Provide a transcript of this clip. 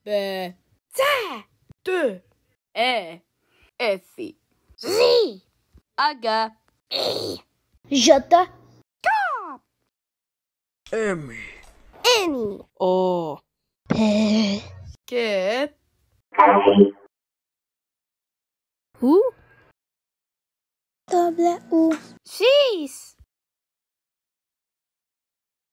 B, C, T, E, F, Z, H, I, J, M, N, O, P, Q, U, W, X,